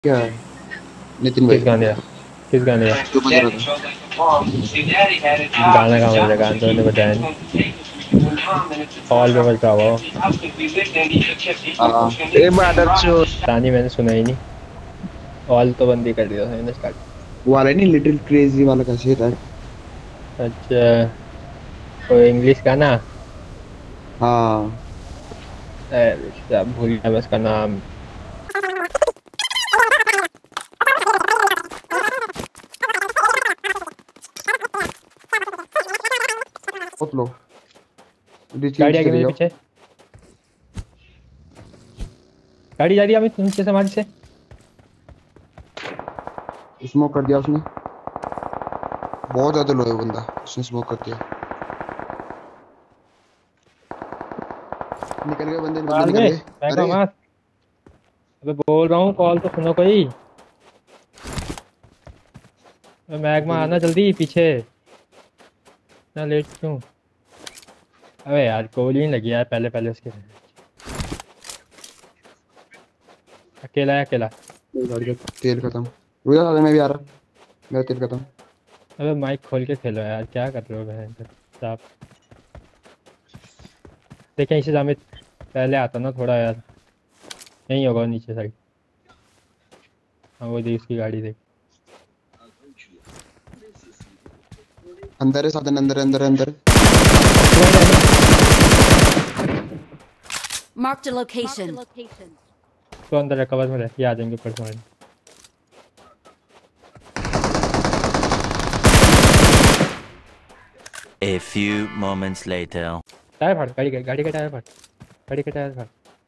क्या है नितिन भाई? किस गाने का? किस गाने का? जो बज रहा था। गाना कहाँ बज रहा? गाना तो मैंने बताया नहीं। हॉल पे बज रहा हुआ ए मादर चो तानी मैंने सुना ही नहीं। हॉल तो बंद ही कर दिया था मैंने स्टार्ट। वाला नहीं, लिटिल क्रेजी वाला कैसे था? अच्छा, कोई इंग्लिश गाना? हाँ भूल गया मैं उसका नाम। बहुत लो नीचे गाड़ी नीचे आ गई चले मेरे जाओ। पीछे। गाड़ी जा रही है अमित नीचे से हमारे से। स्मोक कर दिया उसने, बहुत ज्यादा लो है वो बंदा, उसने स्मोक कर दिया। निकल गए बंदे, बंदे मार निकल दे गए। मैं अरे मार। अबे बोल रहा हूँ कॉल तो सुनो कोई। मैगमा बंदे आना निकल जल्दी पीछे। ना लेट क्यों? अबे यार गोली नहीं लगी यार पहले पहले उसके। अकेला है अकेला। गए। गाड़ी का तेल खत्म। रुक जा, मैं भी आ रहा, मेरा तेल खत्म। अबे माइक खोल के खेलो यार क्या कर रहे हो बहन साहब। देखें इसे जामिद पहले आता ना थोड़ा यार। नहीं होगा नीचे साइड। हाँ वो देख उसकी गाड़ी देख। अंदर है साधन, अंदर है, अंदर है, अंदर है। Marked a location. तो अंदर है कवर में रह ये आ जाएंगे ऊपर तुम्हारे। A few moments later. Tyre फाड़ गाड़ी का टायर फाड़। गाड़ी का टायर फाड़।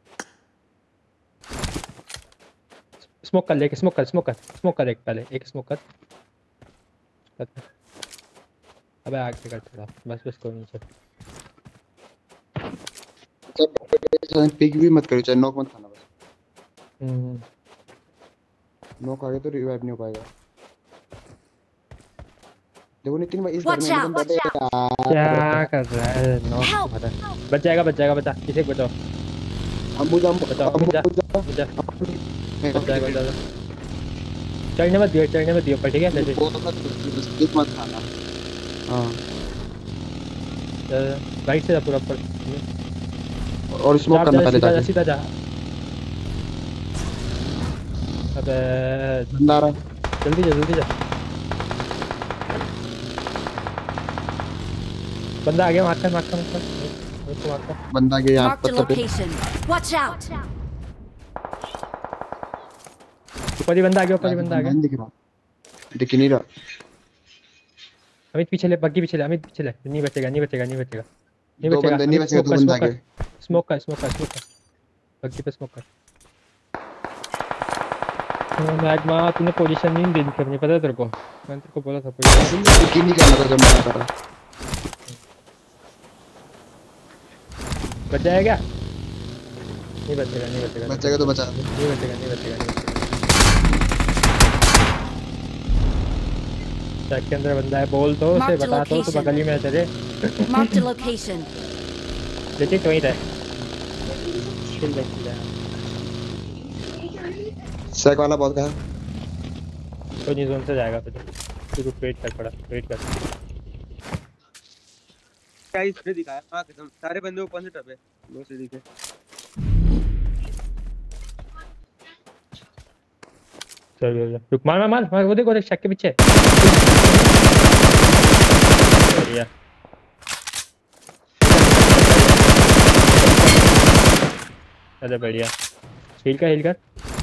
स्मोक कर लेके स्मोक कर एक पहले एक स्मोक कर। अबे आगे कर थोड़ा बस कोई नीचे। पिक भी मत करो, चाहे नॉक मत खाना बस। हम्म। नॉक आ गया तो रिवाइव नहीं हो पाएगा। देखो नितिन भाई, इस घर Watch में out! बंदा है क्या यार। कर रहा है नॉक तो Help! मारा। बचा किसे बचाओ। अम्बू जा, बचाओ अम्बू जा जा। बचा। बचा। चढ़ने मत दियो पर ठीक है लेटे। पिक मत खाना। हाँ, राइट से जा पूरा ऊपर। और स्मोक करना जा पहले जाके। सीधा जा। अबे बंदा आ रहा है। जल्दी जा। बंदा आ गया मारकर। बंदा आ गया यहाँ Marked a पत्थर पे। location. Watch out! ऊपर ही बंदा आ बंदा गया। नहीं दिख रहा, दिख ही नहीं रहा। अमित पीछे ले बग्गी पीछे ले अमित पीछे ले। नहीं बचेगा। दो बंदे नहीं अमित बचे, दो बंदा आ गए। स्मोक कर बग्गी पे स्मोक कर। मैगमा तूने पोजीशन नहीं दी थी अपनी पता है तेरे को। मैंने तेरे को बोला था पोजीशन। पिक ही नहीं करना था जब मना करा। बच जाएगा नहीं बचेगा। बचेगा तो बचा। नहीं बचेगा। ट्रक के अंदर बंदा है बोल तो उसे Marked a बता तो location. बगल ही में है तेरे। Marked a location. लेकिन वहीं रहे। चिल ले। सैक वाला बहुत कहा। कोई नहीं जोन से जाएगा फिर तू वेट कर। क्या इसने दिखाया? हाँ कसम सारे बंदे ऊपर से टपे दो से दिखे। चल रुक मार वो देखो शक के पीछे। बढ़िया अरे बढ़िया। हील कर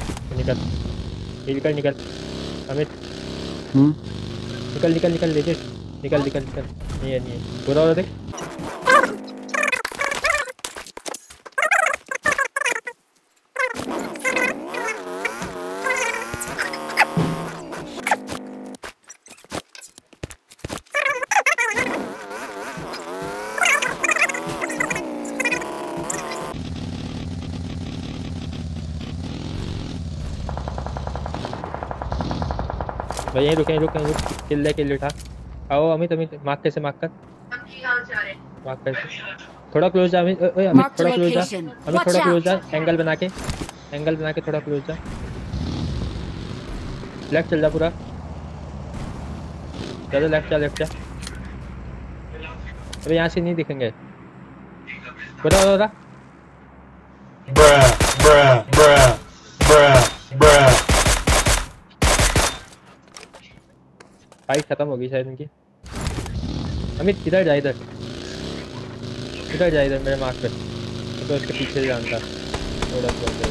निकल अमित। निकल लेजिट निकल नहीं है पूरा हो रहा देख। भाई यहीं रुक किल उठा। आओ अमित मार्क कर। थोड़ा क्लोज जा अमित Marked a थोड़ा location. क्लोज Watch जा out! एंगल बना के थोड़ा क्लोज जा। लेफ्ट चल जा पूरा, ज़्यादा लेफ्ट जा, लेफ्ट जा। अबे यहाँ से नहीं दिखेंगे, बता बता। फाइट खत्म हो गई शायद इनकी। अमित इधर जा, इधर इधर जा, इधर मेरे मार्क पे, तो उसके पीछे जानता थोड़ा सा।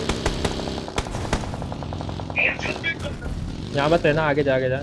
यहाँ मत रहना, आगे जा, आगे जा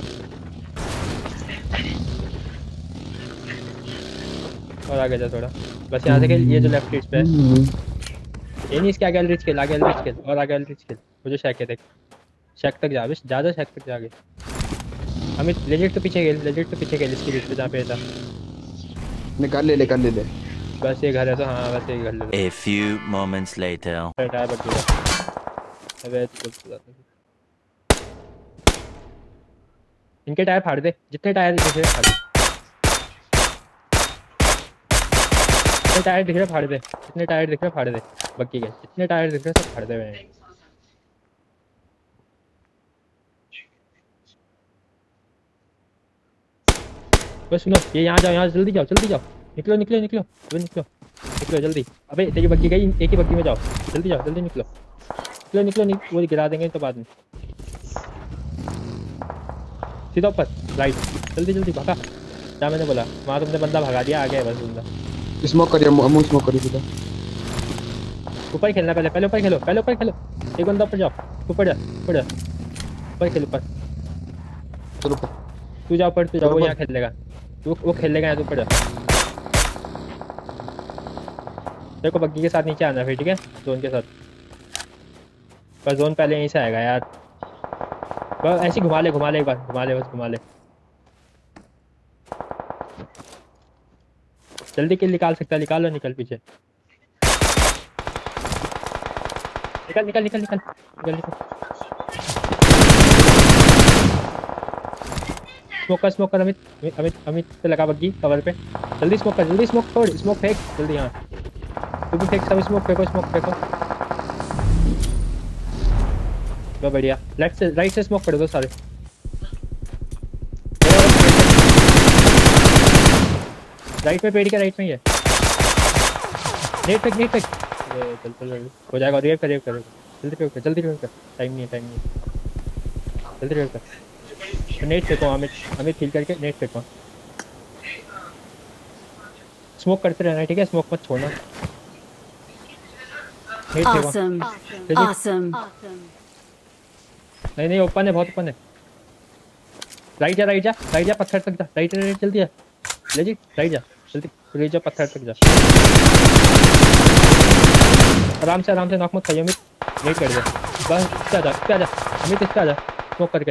और आगे जा थोड़ा, बस यहाँ से खेल। ये जो लेफ्ट पे ये नहीं, इसके आगे रिच खेल, आगे रिच खेल और आगे रिच खेल। मुझे शैक है, देख शैक तक जा, बस ज़्यादा शैक तक जाके। अमित लेजेट के पीछे खेल, लेजेट के पीछे खेल, इसकी रिच पे जहाँ पे था। निकाल ले, निकाल ले, ले। बस ये घर है तो, हाँ बस ये घर ले। A few moments later. Tyre बच गया। अबे इनके टायर फाड़ दे, जितने टायर दिख रहे फाड़ दे, जितने टायर दिख रहे फाड़ दे, जितने टायर दिख रहे फाड़ दे। बक्की के जितने टायर दिख रहे सब फाड़ दे हुए। बस सुनो, ये यहाँ जाओ, यहाँ जल्दी जाओ, जल्दी जाओ, निकलो निकलो निकलो, अबे निकलो निकलो जल्दी। अबे तेरी बग्गी गई, एक ही बग्गी में जाओ, जल्दी जाओ, जल्दी निकलो निकलो निकलो, वो गिरा देंगे तो बाद में। सीधा ऊपर राइट, जल्दी जल्दी भागा, क्या मैंने बोला वहाँ तुमने बंदा भगा दिया, आ गया बस बंदा। स्मोक करिए, मुंह स्मोक करिए सीधा। ऊपर खेलना, पहले पहले ऊपर खेलो, पहले ऊपर खेलो। एक बंदा ऊपर जाओ, ऊपर जा, ऊपर जा, ऊपर खेल, ऊपर चलो तू जा, ऊपर तू जा, वो यहाँ खेल लेगा, वो खेल लेगा यहाँ, तू ऊपर जा। तेरे को बग्गी के साथ नीचे आना फिर, ठीक है, जोन के साथ। बस जोन पहले यहीं से आएगा यार, बस ऐसे घुमा ले, घुमा ले एक बार, घुमा ले, बस घुमा ले। जल्दी किल निकाल सकता है, निकाल लो, निकल पीछे, निकल निकल निकल निकल निकल निकल। स्मोक कर, स्मोक कर अमित, अमित अमित पे लगा बग्गी कवर पे, जल्दी स्मोक कर, जल्दी स्मोक छोड़, स्मोक फेंक जल्दी। यहाँ तू भी फेंक, सब स्मोक फेंको, स्मोक फेंको। बहुत बढ़िया, लेफ्ट से राइट से स्मोक कर दो सारे। राइट में पेड़ के राइट में ही है, नेट फेंक, नेट फेंक। चल चल हो जाएगा, रिवाइव कर, रिवाइव कर, जल्दी रिवाइव कर, जल्दी रिवाइव कर, टाइम नहीं है, टाइम नहीं है, जल्दी रिवाइव कर। नेट फेंको अमित, अमित हिल करके नेट फेंको, स्मोक करते रहना, ठीक है, स्मोक मत छोड़ना। नेट फेंको। Awesome. Awesome. नहीं नहीं, ओपन है, बहुत ओपन है। राइट जा, राइट जा, राइट जा, पत्थर तक जा, राइट राइट जल्दी जा, ले जी राइट जा, जल्दी राइट जा, पत्थर तक जा, आराम से नॉक मत खाइए अमित, वेट कर दे बस। इसका जा, इसका जा अमित, इसका जा, स्मोक करके।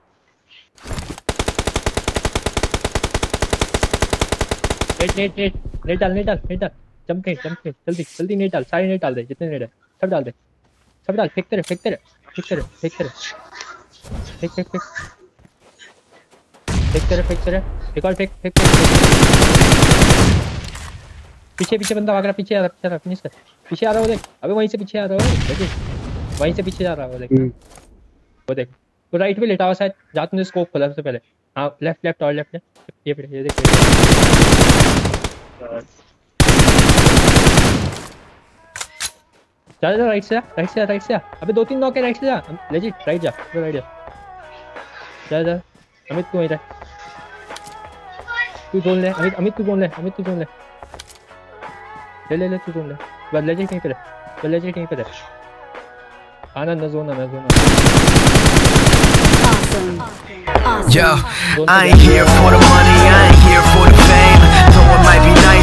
नेट डाल, जंप नेट, जल्दी जल्दी नेट डाल, सारे नेट डाल दे, जितने नेट है सब डाल दे, सब डाल, फेंकते रहे, फेंक रहे, एक और फेंक। पीछे बंदा भाग रहा, पीछे आ रहा, फिनिश कर, पीछे आ रहा है वो देख, अबे वहीं से पीछे आ रहा है, देखिए वहीं से पीछे जा रहा है वो देख, वो देख, वो राइट में लेटा हुआ शायद, जहाँ तुमने स्कोप खोला सबसे पहले। हाँ लेफ्ट और लेफ्ट, ये देख, जा राइट से आ, अबे 2-3 नॉक है, राइट से जा, लेजिट राइट जा, जा अमित तू इधर, तू जोन ले अमित, तू जोन ले, ले तू जोन ले, बस लेजिट कहीं पे है, आना न zone, Awesome. Yo, I ain't here for the money, I ain't here for the fame. Though it might be nice.